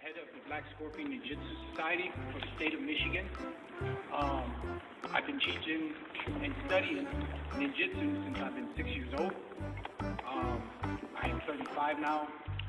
head of the Black Scorpion Ninjutsu Society for the state of Michigan. I've been teaching and studying ninjutsu since I've been 6 years old. I am 35 now,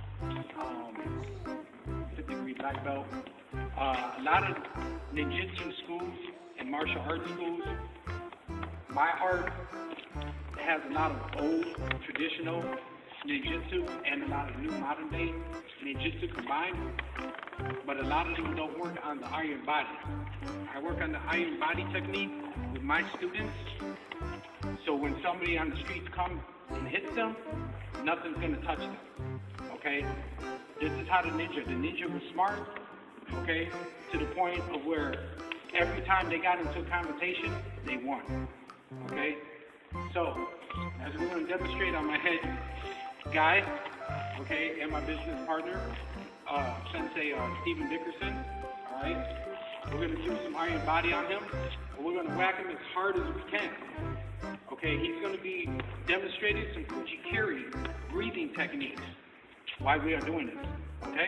5th degree black belt. A lot of ninjutsu schools and martial arts schools, my art has a lot of old traditional ninjutsu and a lot of new modern day ninjutsu combined, but a lot of them don't work on the iron body. I work on the iron body technique with my students, so when somebody on the streets comes and hits them, nothing's gonna touch them, okay? This is how the ninja was smart, okay, to the point of where every time they got into a confrontation, they won, okay? So, as we're gonna demonstrate on my head guy, okay, and my business partner, Sensei Stephen Dickerson, all right? We're gonna do some iron body on him, and we're gonna whack him as hard as we can. Okay, he's gonna be demonstrating some Kuchi-Kiri breathing techniques while we are doing this, okay?